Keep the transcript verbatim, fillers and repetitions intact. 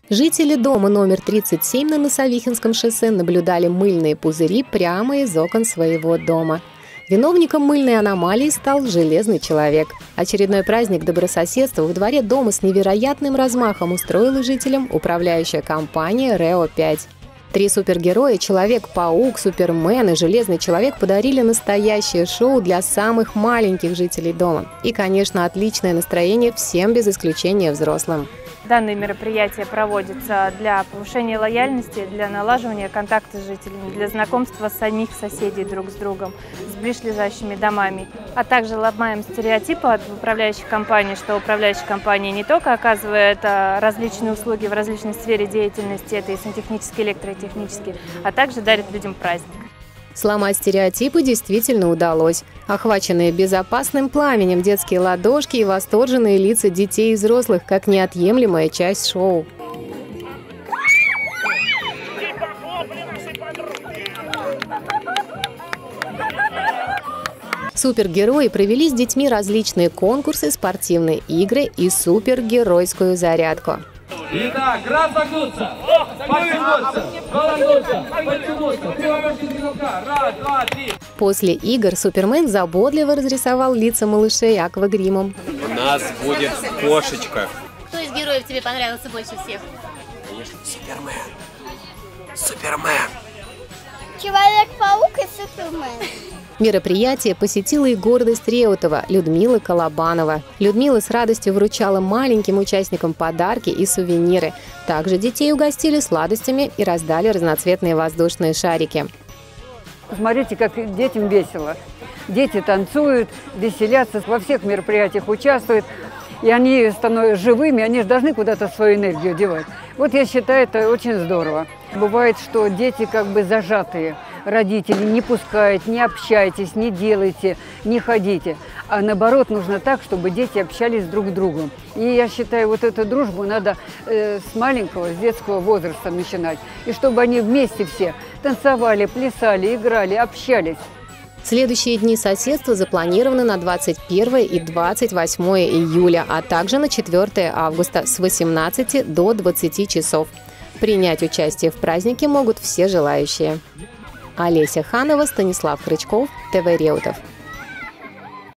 Жители дома номер тридцать семь на Носовихинском шоссе наблюдали мыльные пузыри прямо из окон своего дома. Виновником мыльной аномалии стал железный человек. Очередной праздник добрососедства во дворе дома с невероятным размахом устроила жителям управляющая компания РЭО пять. Три супергероя – Человек-паук, Супермен и Железный человек – подарили настоящее шоу для самых маленьких жителей дома. И, конечно, отличное настроение всем без исключения взрослым. Данное мероприятие проводится для повышения лояльности, для налаживания контакта с жителями, для знакомства самих соседей друг с другом, с близлежащими домами. А также ломаем стереотипы от управляющей компании, что управляющая компания не только оказывает различные услуги в различной сфере деятельности, это и сантехнические, электротехнические, а также дарит людям праздник. Сломать стереотипы действительно удалось. Охваченные безопасным пламенем детские ладошки и восторженные лица детей и взрослых как неотъемлемая часть шоу. Супергерои провели с детьми различные конкурсы, спортивные игры и супергеройскую зарядку. Итак, разогнуться, подтянуться, разогнуться, подтянуться, раз, два, три. После игр Супермен заботливо разрисовал лица малышей аквагримом. У нас будет кошечка. Кто из героев тебе понравился больше всех? Конечно, Супермен. Супермен. Человек-паук и Супермен. Мероприятие посетила и гордость Реутова Людмила Колобанова. Людмила с радостью вручала маленьким участникам подарки и сувениры. Также детей угостили сладостями и раздали разноцветные воздушные шарики. Посмотрите, как детям весело. Дети танцуют, веселятся, во всех мероприятиях участвуют. И они становятся живыми, они же должны куда-то свою энергию девать. Вот я считаю, это очень здорово. Бывает, что дети как бы зажатые. Родители не пускают, не общайтесь, не делайте, не ходите. А наоборот, нужно так, чтобы дети общались друг с другом. И я считаю, вот эту дружбу надо э, с маленького, с детского возраста начинать. И чтобы они вместе все танцевали, плясали, играли, общались. Следующие дни соседства запланированы на двадцать первое и двадцать восьмое июля, а также на четвёртое августа с восемнадцати до двадцати часов. Принять участие в празднике могут все желающие. Олеся Ханова, Станислав Крычков, ТВ Реутов.